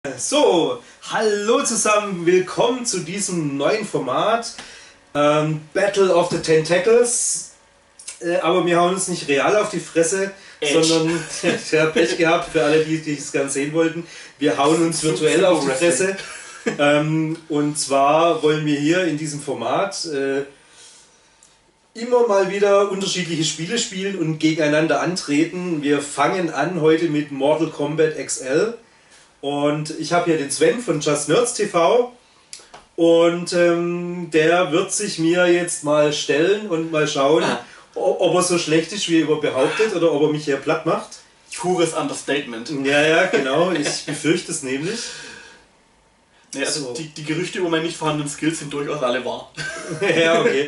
So, hallo zusammen, willkommen zu diesem neuen Format Battle of the Tentacles. Aber wir hauen uns nicht real auf die Fresse, sondern ich habe Pech gehabt für alle, die es gerne sehen wollten. Wir hauen uns virtuell auf die Fresse. Und zwar wollen wir hier in diesem Format immer mal wieder unterschiedliche Spiele spielen und gegeneinander antreten. Wir fangen an heute mit Mortal Kombat XL. Und ich habe hier den Sven von Just Nerds TV und der wird sich mir jetzt mal stellen und mal schauen, ob er so schlecht ist, wie er behauptet, oder ob er mich hier platt macht. Pures Understatement. Ja, genau, ich befürchte es nämlich. Ja, also so. Die Gerüchte über meine nicht vorhandenen Skills sind durchaus alle wahr. Ja, okay.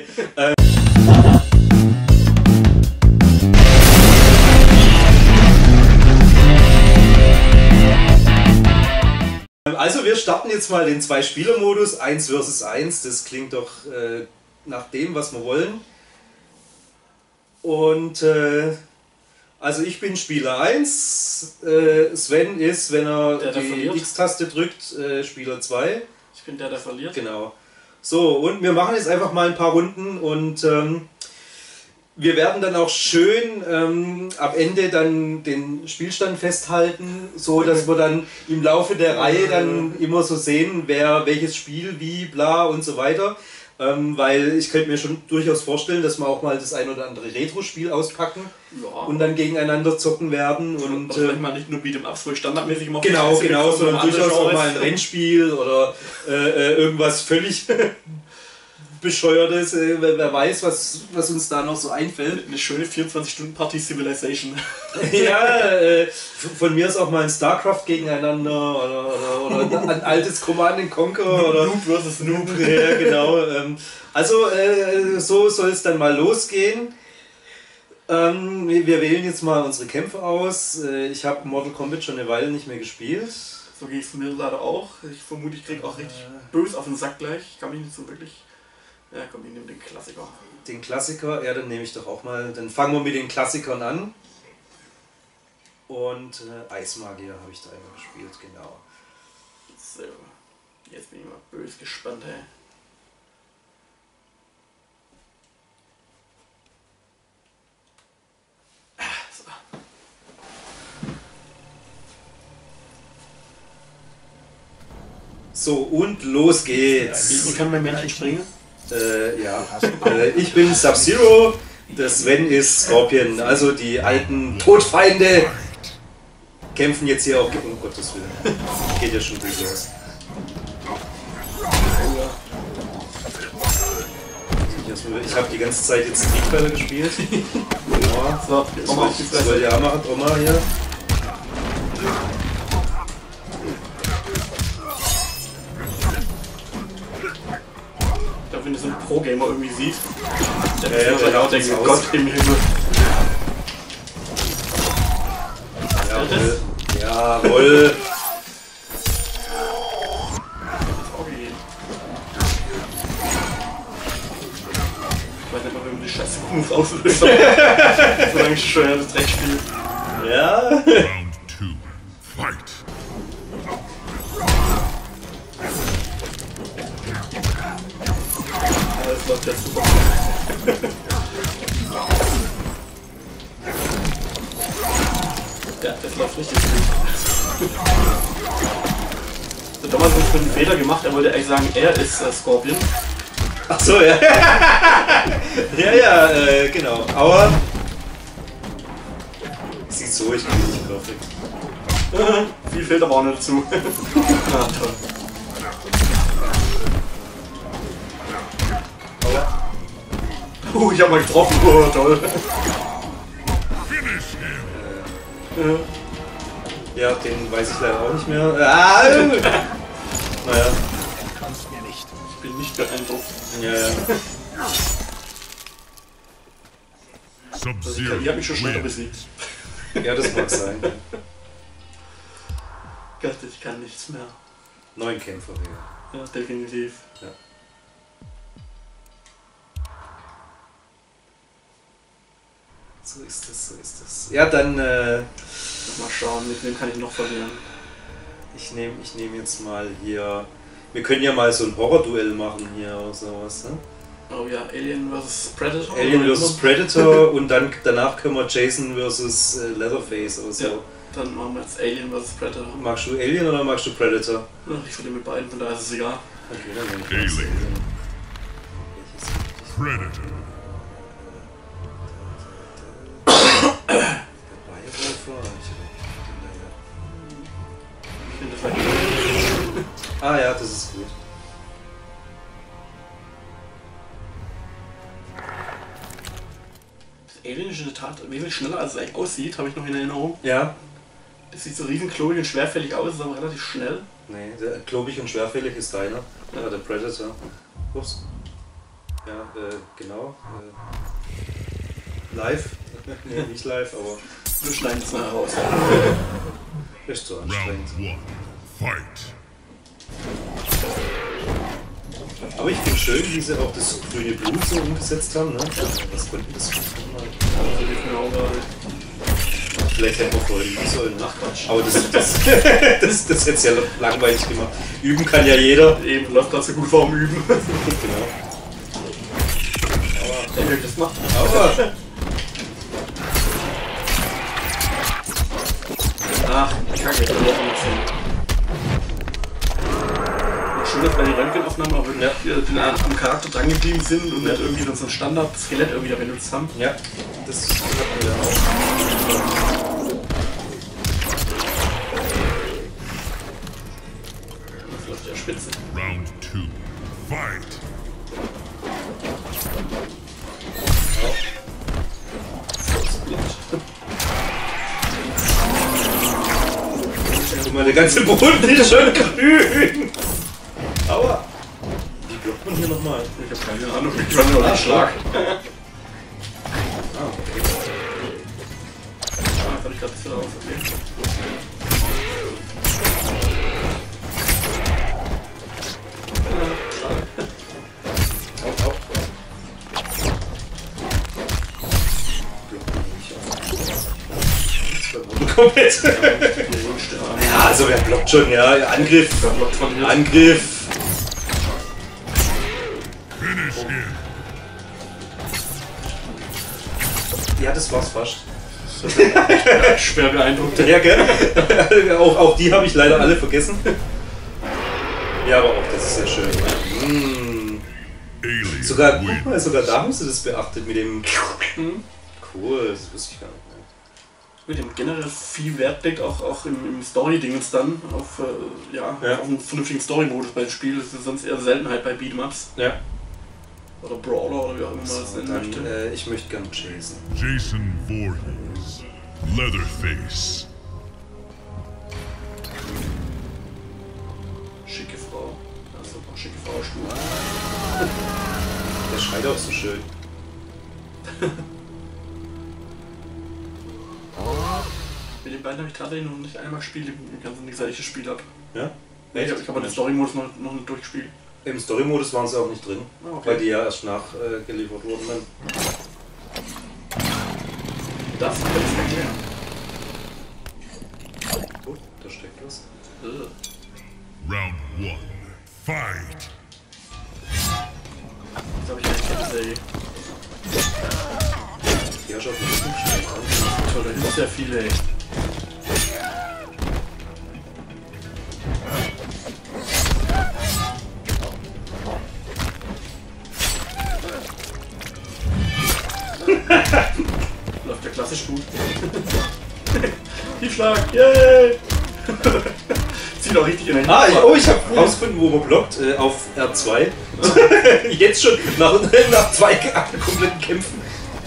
Also wir starten jetzt mal den Zwei-Spieler-Modus, 1 vs 1, das klingt doch nach dem, was wir wollen. Und also ich bin Spieler 1, Sven ist, wenn er die X-Taste drückt, Spieler 2. Ich bin der verliert. Genau. So, und wir machen jetzt einfach mal ein paar Runden und wir werden dann auch schön am Ende dann den Spielstand festhalten, so dass wir dann im Laufe der Reihe dann immer so sehen, wer welches Spiel wie, bla und so weiter. Weil ich könnte mir schon durchaus vorstellen, dass wir auch mal das ein oder andere Retro-Spiel auspacken und dann gegeneinander zocken werden. Und vielleicht mal nicht nur Beat'em-Ups, wo ich standardmäßig immer genau, sondern durchaus auch mal ein Rennspiel oder irgendwas völlig Bescheuertes, wer weiß, was uns da noch so einfällt. Eine schöne 24-Stunden-Party Civilization. Ja, von mir ist auch mal ein StarCraft gegeneinander oder ein altes Command & Conquer oder Noob vs. Noob. Ja, genau. Also so soll es dann mal losgehen. Wir wählen jetzt mal unsere Kämpfe aus. Ich habe Mortal Kombat schon eine Weile nicht mehr gespielt. So geht es mir leider auch. Ich vermute, ich kriege auch richtig böse auf den Sack gleich. Ich kann mich nicht so wirklich... Ja, komm, ich nehme den Klassiker. Den Klassiker? Ja, dann nehme ich doch auch mal. Dann fangen wir mit den Klassikern an. Und Eismagier habe ich da immer gespielt, genau. So, jetzt bin ich mal böse gespannt, hey. So, und los geht's. Wie kann mein Männchen springen? Ja. Ich bin Sub-Zero, der Sven ist Scorpion. Also die alten Todfeinde kämpfen jetzt hier auch. Um Gottes Willen. Geht ja schon gut los. Ich habe die ganze Zeit jetzt Street Fighter gespielt. Ja. So, das soll ja machen, Oma hier. Wenn du so einen Pro-Gamer irgendwie siehst, der denkt, Gott im Himmel. Jawohl. Jawohl. Ich weiß nicht mal, wenn man die scheiße Move auslöst. Solange ich schon das Dreck spiele. Ja. Round 2. Fight. Das läuft jetzt super. Ja, das läuft richtig gut. Der Thomas hat einen Fehler gemacht, er wollte eigentlich sagen, er ist Scorpion. Ach so, ja. ja, genau. Aber sieht so, ich bin nicht perfekt. Viel fehlt aber auch nicht dazu. Ah, toll. Ich hab mal getroffen, oh toll. Ja, den weiß ich leider auch nicht mehr. Ah! Naja. Ich bin nicht beeindruckt. Ja. Ich hab mich schon schneller besiegt. Ja, das mag sein. Gott, ich kann nichts mehr. 9 Kämpfer, ja. Ja, definitiv. Ja. So ist das, so ist das. Ja, dann mal schauen, mit wem kann ich noch verlieren. Ich nehm jetzt mal hier. Wir können ja mal so ein Horror-Duell machen hier oder sowas. Ne? Oh ja, Alien vs Predator. Alien vs Predator und dann danach können wir Jason vs Leatherface oder so. Ja, dann machen wir jetzt Alien vs Predator. Magst du Alien oder magst du Predator? Ach, ich verliere mit beiden, von daher ist es egal. Okay, dann nehm ich das Alien. Alien. Predator. Ich finde das halt. Ah ja, das ist gut. Das Alien ist in der Tat wesentlich schneller, als es eigentlich aussieht, habe ich noch in Erinnerung. Ja. Das sieht so riesen klobig und schwerfällig aus, ist aber relativ schnell. Nee, der klobig und schwerfällig ist deiner. Ja, der Predator. Ups. Ja, genau. Live. Nee, nicht live, aber Wir schneiden es nachher raus. ist so anstrengend. Round 1. Fight. Aber ich finde schön, wie sie auch das grüne Blut so umgesetzt haben. Ne? Was konnten das für Also, ich bin auch gerade. Vielleicht hätten wir vorher üben sollen. Ne? Ach Quatsch. Aber das hätte es ja langweilig gemacht. Üben kann ja jeder. Eben, läuft gerade so gut vorm Üben. Genau. Der wird das macht. Aber Ach, kacke, ich habe auch nicht hin. Schön, dass bei den Röntgenaufnahmen auch wirklich am Charakter dran geblieben sind und nicht irgendwie so ein Standard-Skelett irgendwie da benutzt haben. ja, das hatten wir auch. Das läuft ja spitze. Round 2. Fight. Guck mal, der ganze Boden ist schon grün. Aua. Wie blockt man hier nochmal? Ich habe keine Ahnung, ich kann nur einen Schlag. Ah, okay. Ah, kann ich gerade ein bisschen raus, okay. Au, au. Blockt man nicht auf. Komplett. Ja, also wer blockt schon, ja. Angriff. Wer blockt von hier? Angriff. Finish him. Ja, das war's fast. Schwer beeindruckt. Ja, gell? auch die habe ich leider alle vergessen. Ja, aber auch das ist ja schön. Mm. Alien Sogar, guck win. mal, sogar da haben sie das beachtet mit dem. Cool, das wusste ich gar nicht mehr. Mit dem generell viel Wert legt, auch im Story-Dingens dann, auf, Ja. auf einen vernünftigen Story-Modus bei dem Spiel. Das ist sonst eher Seltenheit bei Beat'em-Ups. Ja. Oder Brawler oder wie auch immer man das So, nennen dann, möchte. ich möchte gern Jason. Jason Voorhees. Leatherface. Schicke Frau. Ja, super, schicke Frau, Stuhl. Der schreit auch so schön. Mit den beiden habe ich tatsächlich noch nicht einmal gespielt, im ganzen seit ich das Spiel habe. Ja? Ich habe aber den Story-Modus noch nicht durchgespielt. Im Story-Modus waren sie auch nicht drin, Ah, okay. weil die ja erst nachgeliefert wurden. Dann. Das kann ich erklären. Gut, da steckt was. Round 1. Fight. Das habe ich eigentlich keine Serie. Die hast du auf dem Rücken gestellt. Toll, da gibt es ja viele, ey. Läuft ja klassisch gut. Tiefschlag, yay! Zieht auch richtig in den Ah, ich habe rausgefunden, wo man blockt. Auf R2. Jetzt schon nach 2 kompletten Kämpfen.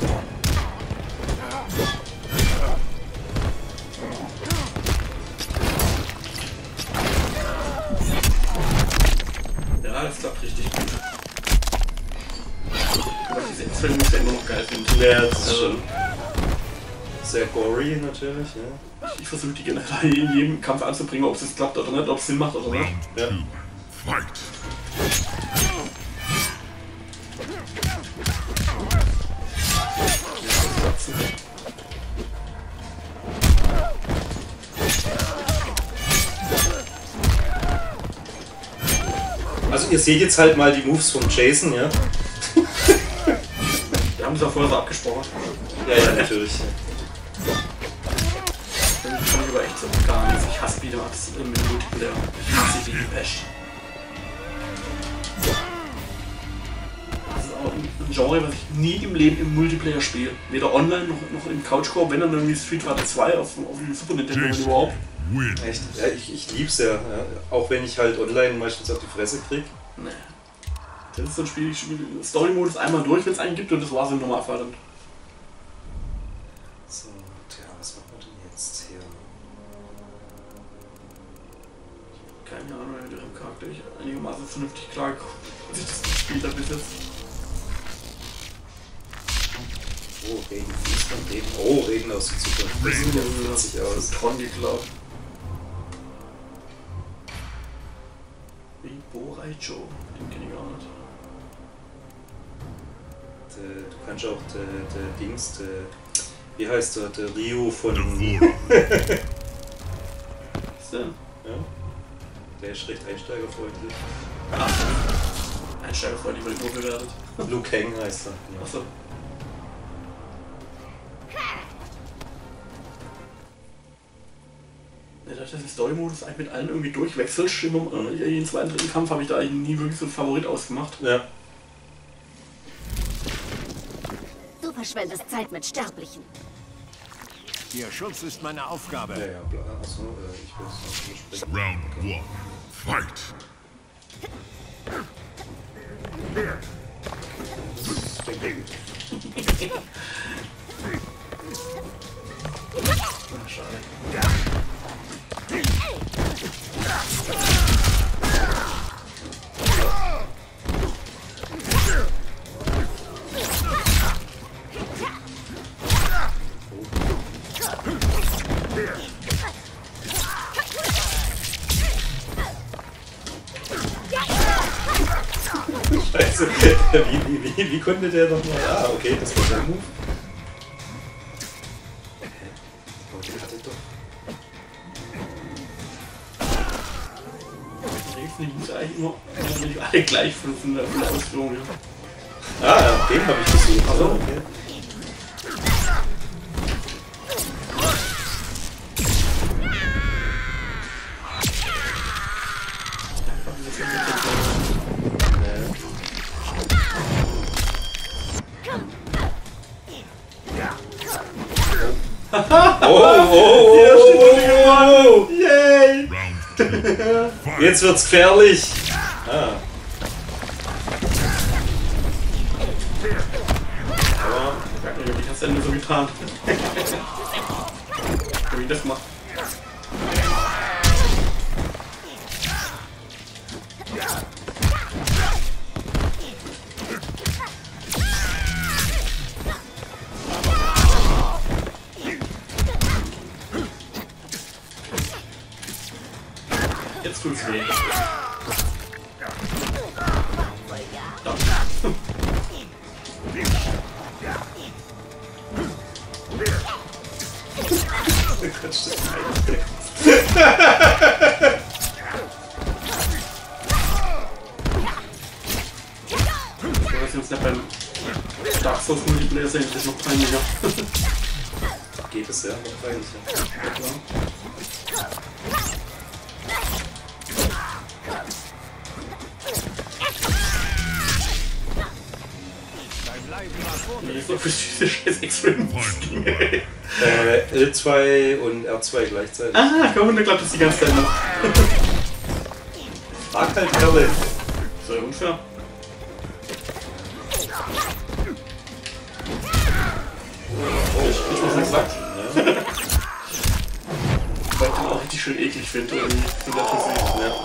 Ja, das klappt richtig gut. Aber diese X-Ray muss ich ja immer noch geil finden. Ja, das ist schon sehr gory natürlich. Ja. Ich versuche die generell in jedem Kampf anzubringen, ob es jetzt klappt oder nicht, ob es Sinn macht oder nicht. Round Ja. 2. Fight. Also ihr seht jetzt halt mal die Moves von Jason, ja? Wir haben es ja vorher so abgesprochen. Ja, natürlich. Das kann ich aber echt so gar nichts. Ich hasse Beat'em-Ups im Multiplayer. Ich hasse die wie Pest. Das ist auch ein Genre, was ich nie im Leben im Multiplayer spiele. Weder online noch im Couch-Koop, wenn dann irgendwie Street Fighter 2 auf dem Super Nintendo wenn überhaupt. Win. Echt? Ja, ich lieb's ja, ja. Auch wenn ich halt online meistens auf die Fresse krieg. Nee. Das ist so ein Spiel, ich spiele Story-Modus einmal durch, wenn es einen gibt und das war's im Normalfall dann. So, tja, was machen wir denn jetzt hier? Keine Ahnung, mit ihrem Charakter ich einigermaßen vernünftig klargekommen, als ich das gespielt habe bis jetzt. Oh, Regen, fließt Regen. Oh, Regen aus der Zukunft. Das sieht ja witzig aus. Das ist Tron geklaut. Wie Boraicho, den kenne ich gar nicht. Du kannst auch der Dings, wie heißt der Ryu von... Devora. Was denn? Ja? Der ist recht einsteigerfreundlich. Einsteigerfreundlich wurde nur bewertet. Liu Kang heißt er. Ja. Achso. Ja, dass das im Story-Modus eigentlich mit allen irgendwie durchwechselt. In den zweiten, dritten Kampf habe ich da eigentlich nie wirklich so einen Favorit ausgemacht. Ja. Du verschwendest Zeit mit Sterblichen. Ihr Schutz ist meine Aufgabe. Ja, ja, bla. Achso, ich will es noch Round 1. Fight. Ach, schade. Scheiße, wie konnte der nochmal? Ah, okay, das war der Move. Oh, den hatte ich doch. Die sind eigentlich immer alle gleich von der Ausführung. Ja. Ah, den habe ich gesucht. Also, okay. Oh! Yay! Round 2. Fight. Jetzt wird's gefährlich. Ah. Aber Ich hab's Ende so getan. Wie das macht. Jetzt tut's weh. Was jetzt nicht beim Dark Souls Multiplayer sehen, das ist noch peinlicher. geht es ja noch peinlich. Ja, klar. Nee, so für diese scheiß X-Ring. L2 und R2 gleichzeitig. Ah, komm, da klappt das die ganze Zeit noch. Frag halt Kerle. So unfair. Ich was nicht sagt. Weil ich den auch richtig schön eklig finde, irgendwie. So der Physik. Ja.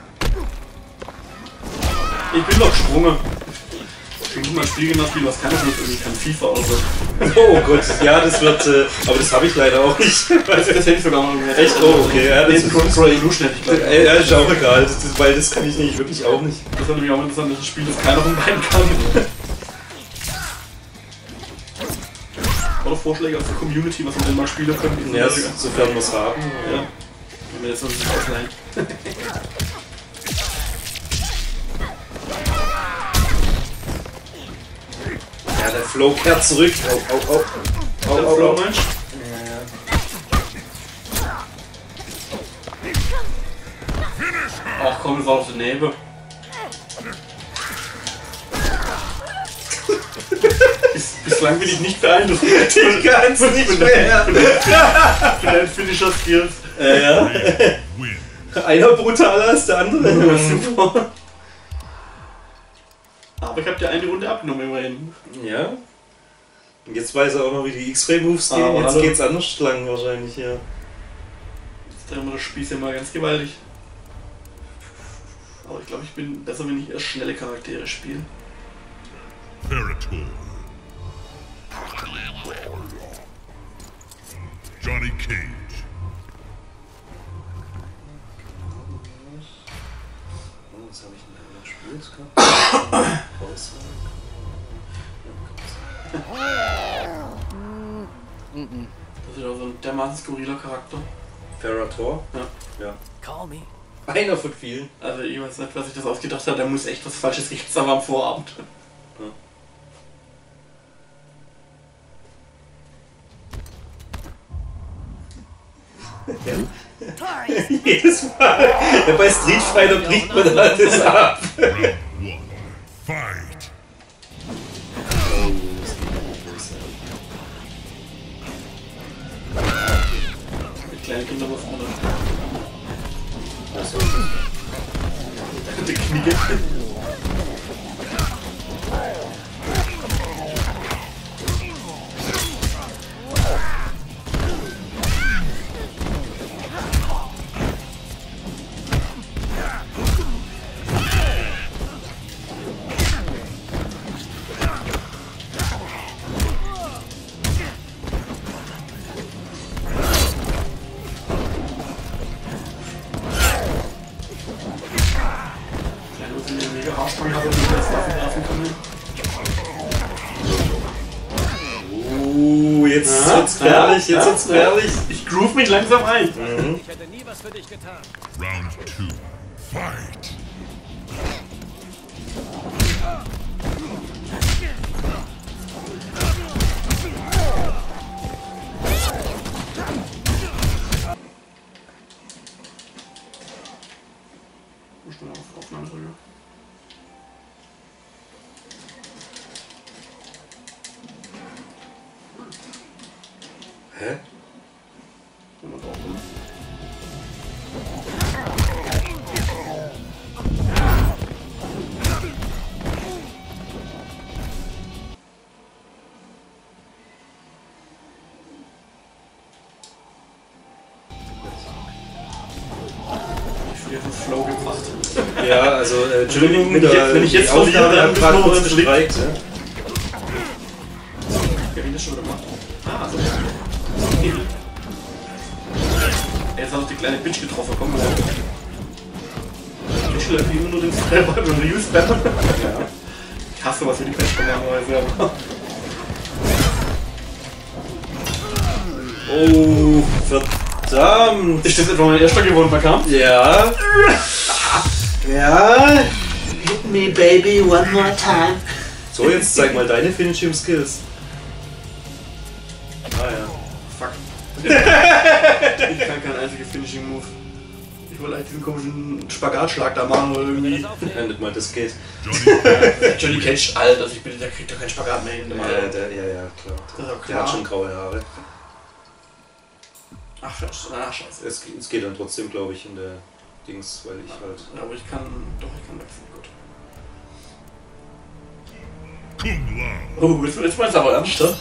Ich bin doch gesprungen. Ich bin mal ein Spiel gemacht, was kann ich nicht, irgendwie kein FIFA oder so. Oh Gott, ja, das wird. Aber das habe ich leider auch nicht. Das hätte ich sogar mal gehört. Echt? Oh, okay. Ja, das ist Control Illusion, hätte ich glaube. Ja, ist auch egal, weil das kann ich nämlich wirklich auch nicht. Das ist nämlich auch interessant, dass ein Spiel, das keiner von beiden kann. Oder Vorschläge aus der Community, was wir denn mal spielen können. Ja, sofern wir es haben. Ja. Wenn wir jetzt noch nicht ausleihen. Flo kehrt zurück. Flo, Mensch. Ach komm, das war auf der Nebel. Bislang bin ich nicht beeindruckt. Ich kann es nicht mehr. Für deinen Finisher-Skills. Ja. Einer brutaler als der andere. Super. Aber ich habe dir eine Runde abgenommen immerhin. Ja. Und jetzt weiß er auch noch, wie die X-Ray-Moves gehen. Aber Jetzt hallo. geht's anders lang wahrscheinlich, ja. Jetzt drehen wir das Spieß immer ganz gewaltig. Aber ich glaube, ich bin besser, wenn ich erst schnelle Charaktere spiele. Parator. Johnny Cage. Was habe ich denn da gespielt gehabt? Das ist ja so ein dermaßen skurriler Charakter. Parator? Ja. Call me. Einer von vielen. Also ich weiß nicht, was ich das ausgedacht habe, der muss echt was Falsches gegessen haben am Vorabend. Jedes Mal. Ja, bei Street Fighter bricht man dann alles ab. Round 1. Fight. Mit kleinen Kindern was anderes. Achso. Die Knie. Haarspange habe und nicht als Waffe werfen kann. Jetzt wird's gefährlich, jetzt wird's gefährlich. Ich groove mich langsam ein. Ich hätte nie was für dich getan. Round 2. Fight. Muss man auf Aufnahme drücken. Hä? Wenn man drauf kommt. Ich habe jetzt Flow gebracht. Ja, also Entschuldigung, wenn ich jetzt die Aufnahme verliere, hat dann gerade müssen wir kurz uns gestreikt. Ja? Ja, wie das schon wieder macht. Ah, so. Jetzt hat die kleine Bitch getroffen, komm mal. Ich schleppe immer nur den Spammer, den Ryu-Spammer. Ja. Ich hasse was für die Patch normalerweise. Oh, verdammt. Ist das etwa mein erster gewonnener Kampf? Ja. Ja. Hit me, baby, one more time. So, jetzt zeig mal deine Finishing Skills. Ah ja. Fuck. Ich kann keinen einzigen Finishing Move. Ich wollte halt diesen komischen Spagatschlag da machen oder irgendwie. Ja, nicht mal das geht. Johnny Cage, Alter, also ich bitte, der kriegt doch keinen Spagat mehr hin. Ja, klar. Das ist auch Der hat klar. schon graue Haare. Ach, scheiße. Es geht dann trotzdem, glaube ich, in der Dings, weil ich halt... Ja, aber ich kann wechseln, gut. Kung Lao. Oh, jetzt meinst du aber ernst, ne?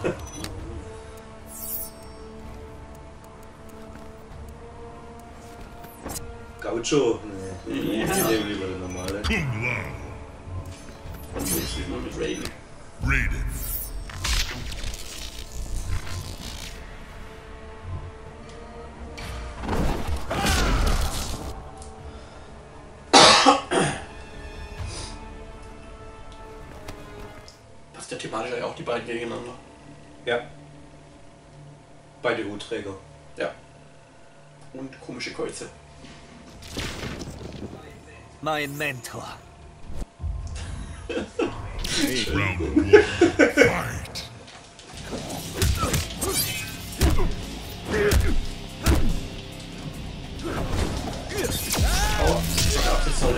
Gaucho? Nee, Ja. ich nehme lieber den normale. Kung Lao. Und so ist immer mit Raiden. Raiden. Passt ja thematisch ja auch die beiden gegeneinander. Ja. Beide Hutträger. Ja. Und komische Kreuze. Mein Mentor. Round 1. Fight. Sorry.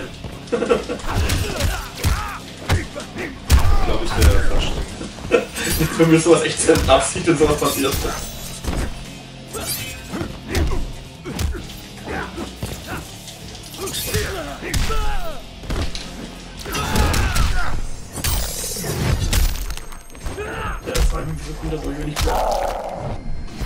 Ich glaube, ich wäre überrascht. Für mich ist sowas echt sehr Absicht, wenn sowas passiert. Ja, das war irgendwie so gut, dass ich nicht klar.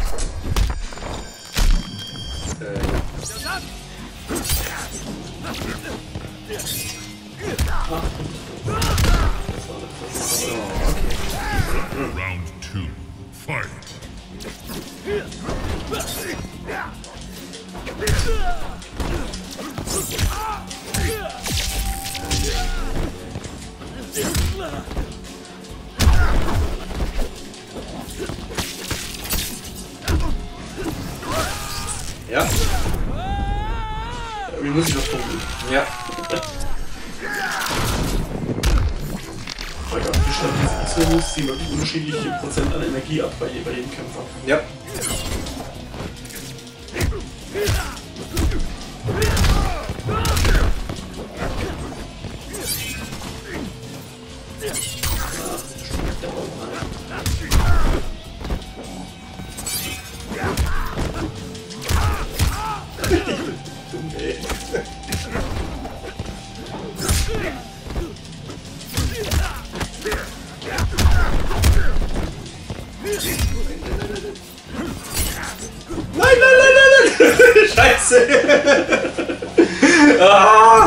Round 2. Fight. Ja. Wie muss ich das punkten? Ja. Ich habe gestellt, diese X-Moves ziehen wirklich unterschiedliche Prozent an Energie ab bei jedem Kämpfer. Ja. Scheiße! Ah.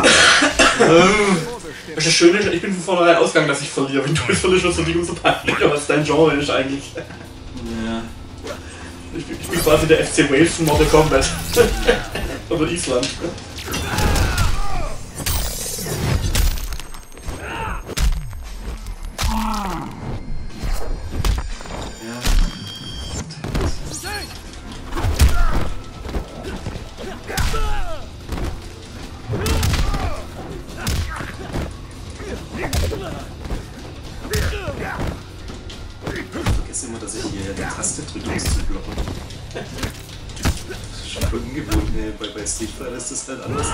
Das Schöne ist, ich bin von vornherein ausgegangen, dass ich verliere. Wenn du es verlierst, ist es nicht umso peinlicher, was dein Genre ist eigentlich. Ja. Ich bin quasi der FC Wales von Mortal Kombat. Oder Island. Immer, dass ich hier die Taste drücke, um es zu blocken. Das ist schon ungewohnt, ne? Bei Street Fighter ist das halt anders.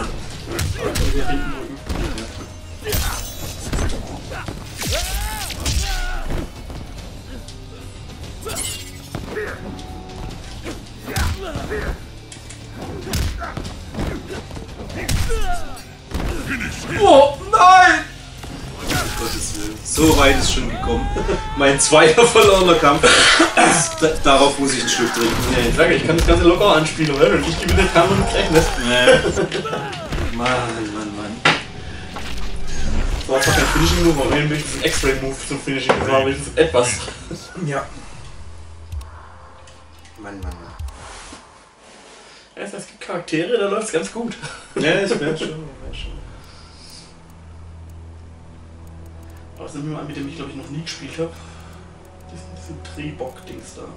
Oh nein! So weit ist schon gekommen. Mein zweiter verlorener Kampf. Darauf muss ich einen Schluck trinken. Nee, ich sage, ich kann das Ganze locker anspielen, oder? Und ich gewinne, kann man nicht rechnen. Mann. So, einfach kein Finishing Move, aber irgendwie ein X-Ray Move zum Finishing. Das war wenigstens etwas. Ja. Mann. Ja, es gibt Charaktere, da läuft es ganz gut. Ja, ich merke schon. Aber sind wir mal mit dem ich glaube ich noch nie gespielt habe. Diesen Drehbock-Dings da.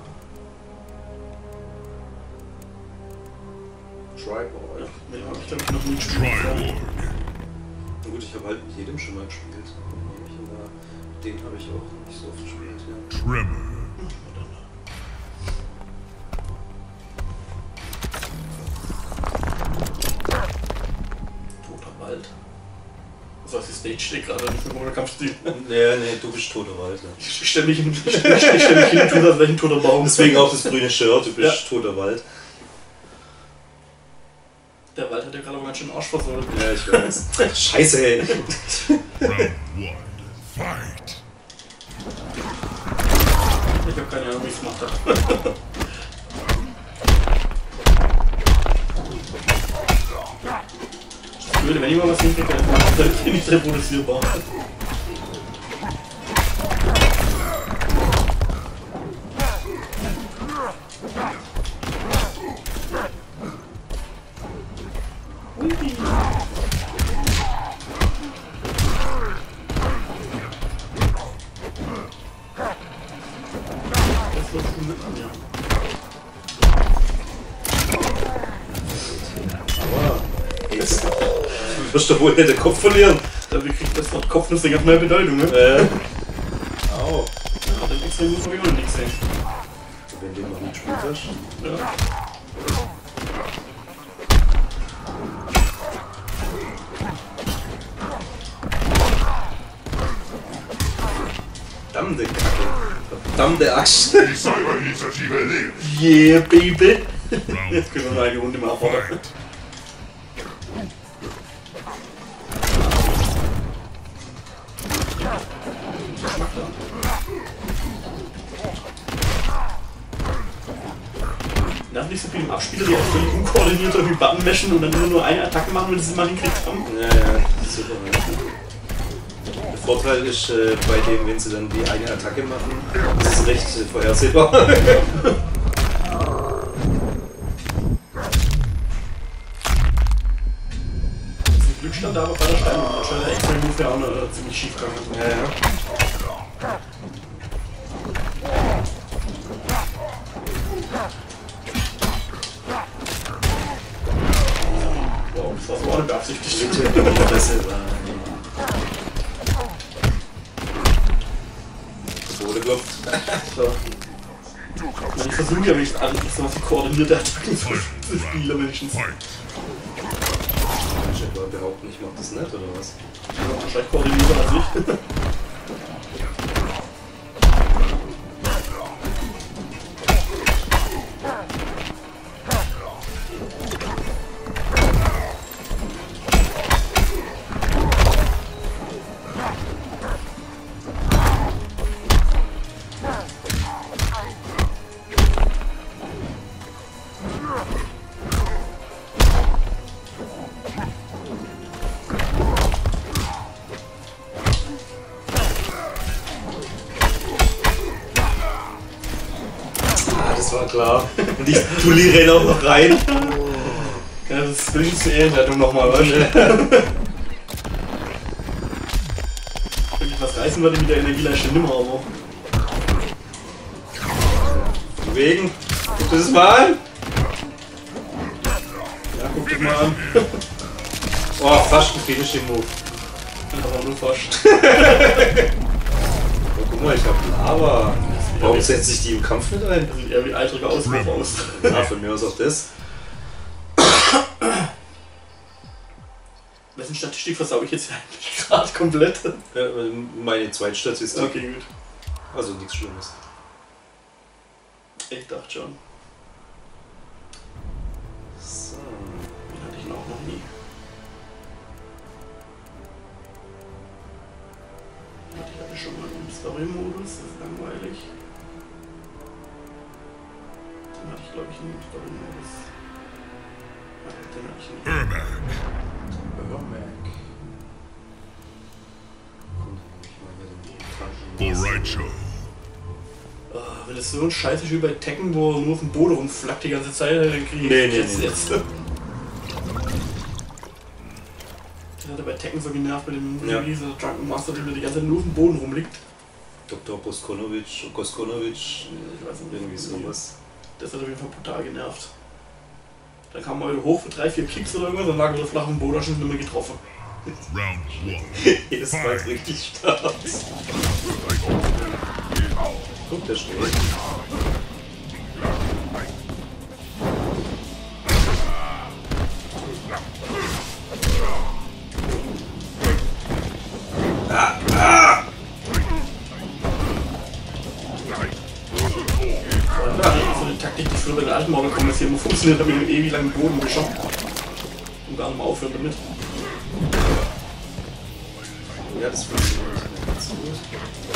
Triborg. Ja, mit dem habe ich glaube ich noch nie gespielt. Triborg. Na gut, ich habe halt mit jedem schon mal gespielt. Den habe ich auch nicht so oft gespielt. Ja. Tremor. Toter Wald. Also als die Stage steht gerade nicht mehr ohne Kampfstil. Nee, du bist toter Wald. Ja. Ich stelle mich hin und tue, als wäre ich ein toter Baum. Deswegen auch das grüne Shirt, du bist toter Wald. Der Wald hat ja gerade aber ganz schön Arsch versohlt. Ja, ich weiß. Scheiße, ey. Round 1. Fight. Ich habe keine Ahnung, wie ich es gemacht habe. Ich würde, wenn ich mal was hinkriege, dann bin ich reproduzierbar. Du wirst doch wohl nicht den Kopf verlieren. Dadurch kriegt das Wort Kopfnuss ganz mehr Bedeutung, ne? Au. Ja, den X-Ray muss man auch nicht sehen. Wenn du noch nicht gespielt hast. Ja. Verdammte Kacke. Verdammte Axt. Die Cyber-Initiative lebt. Yeah, Baby! Round Jetzt können wir mal eine Runde mal fordern. fight. Nervt nicht so viel im Abspieler, die auch völlig unkoordiniert irgendwie Button mashen und dann nur eine Attacke machen, wenn sie es mal hinkriegt haben. Ja, super. Der Vorteil ist bei denen, wenn sie dann die eine Attacke machen, ist es recht vorhersehbar. Glückstand aber bei der Stein. Da scheint der extra Move ja auch noch ziemlich schief gegangen. Ja, ja. Wow, das war so auch nicht beabsichtigt. Wurde klopft. So. Ich versuche ja wenigstens alles so was wie koordinierte Attacken zu spielen, wenigstens. Fight. Ich aber behaupten, ich mach das nicht, oder was? Ja, wahrscheinlich koordinierter als ich. Das war klar. Und ich poliere auch noch rein. Ja, das ist wenigstens eine Ehrenrettung nochmal, weißt du? Wenn ich was reißen würde mit der Energieleiste nimmer, aber. Wegen. Guck das mal an. Ja, guck dich mal an. Oh, fast ein Finishing Move. Aber nur fast. Oh, guck mal, ich hab Lava. Warum setze ich die im Kampf nicht ein? Das sieht eher wie eitriger Auswurf aus. Ja, von mir aus auch das. Wessen Statistik versau ich jetzt eigentlich gerade komplett? Ja, meine Zweitstatistik. Okay, gut. Also nichts Schlimmes. Ich dachte schon. So. Den hatte ich noch nie. Ich hatte schon mal einen Story-Modus, das ist langweilig. Den hatte ich glaube ich nie im Story-Modus. Ja, den hatte ich nicht. Ermac. Boraicho. Oh, wenn das so ein Scheiß ist wie bei Tekken, wo er nur auf dem Boden rumflackt die ganze Zeit, dann kriege ich Nee. jetzt. Das hat er bei Tekken so genervt mit dem dieser Drunken Master, der die ganze Zeit nur auf dem Boden rumliegt. Dr. Boskonovic, Ich weiß nicht, irgendwie sowas. Das hat auf jeden Fall brutal genervt. Dann kam er heute hoch für 3-4 Kicks oder irgendwas, dann lag er so flach im Boden, schon nicht mehr getroffen. Round 1. Jedes Mal ist richtig stark. Guck, der steht. So eine Taktik, die früher bei den alten Morgen kommen, dass hier immer funktioniert hat mit dem ewig langen Bodenwischer. Und gar nicht mal aufhören damit. Ja, das funktioniert nicht ganz so gut.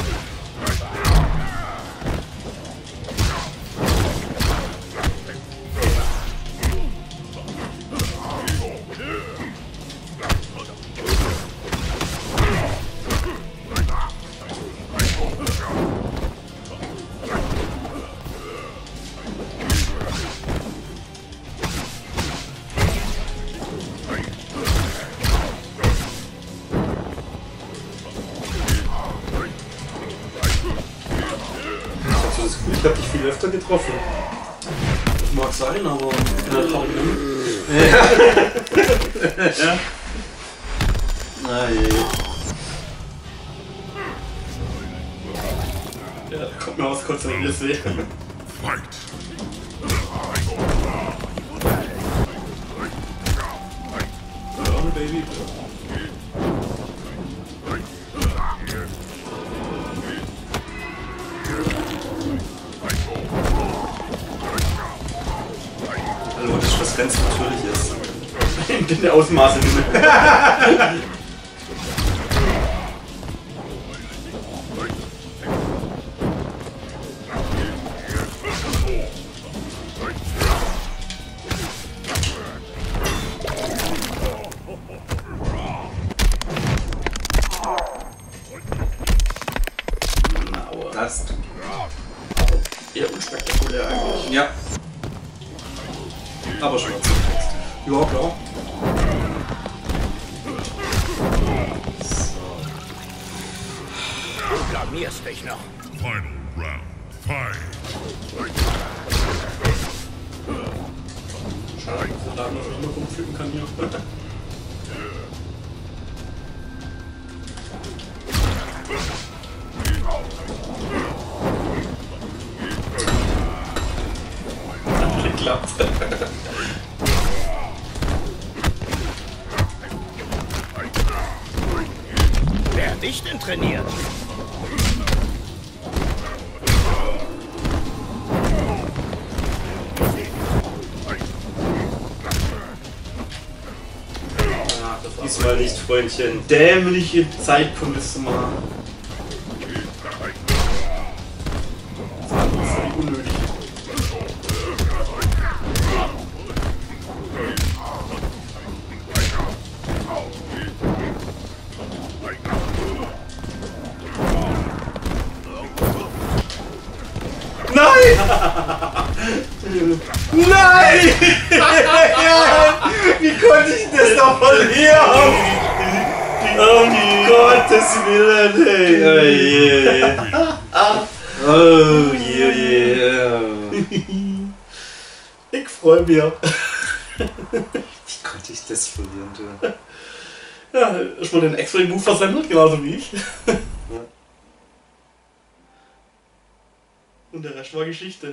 Ich hab dich viel öfter getroffen. Das mag sein, aber ich bin halt traurig. Ja. Na je. Ja, da kommt mir was kurz, wenn ich das sehe. Fight. Ja, Baby. unbedingte Ausmaße nehmen. Das. Eher unspektakulär eigentlich. Ja. Aber schon. Ja, klar. Du blamierst dich noch. Final round. Fight. Schade, dass der Laden noch immer rumflippen kann hier. Hat geklappt. Wer dich denn trainiert? Ja, das war Diesmal nicht, Freundchen. dämliche Zeitpunkt, das zu machen. Das war völlig unnötig. Nein! Nein! Wie konnte ich das noch verlieren? Um Gottes Willen, hey. Oh je. Oh je. Ich freue mich. Wie konnte ich das verlieren, du? Ja, ich wurde den X-Ray-Move versemmelt, genauso wie ich. Und der Rest war Geschichte.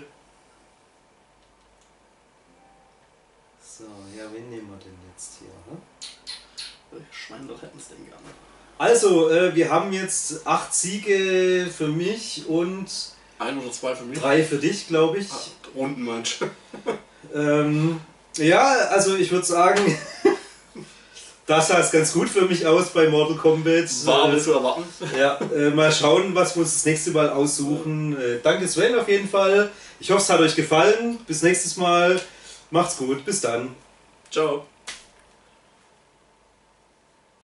So, ja, wen nehmen wir denn jetzt hier? Ne? Schwein, das hätten es denn gerne. Also, wir haben jetzt 8 Siege für mich und 1 oder 2 für mich. 3 für dich, glaube ich. Rundenmensch. Ja, also ich würde sagen, das sah es ganz gut für mich aus bei Mortal Kombat. War aber zu erwarten. Ja, mal schauen, was wir uns das nächste Mal aussuchen. Danke Sven auf jeden Fall. Ich hoffe, es hat euch gefallen. Bis nächstes Mal. Macht's gut. Bis dann. Ciao.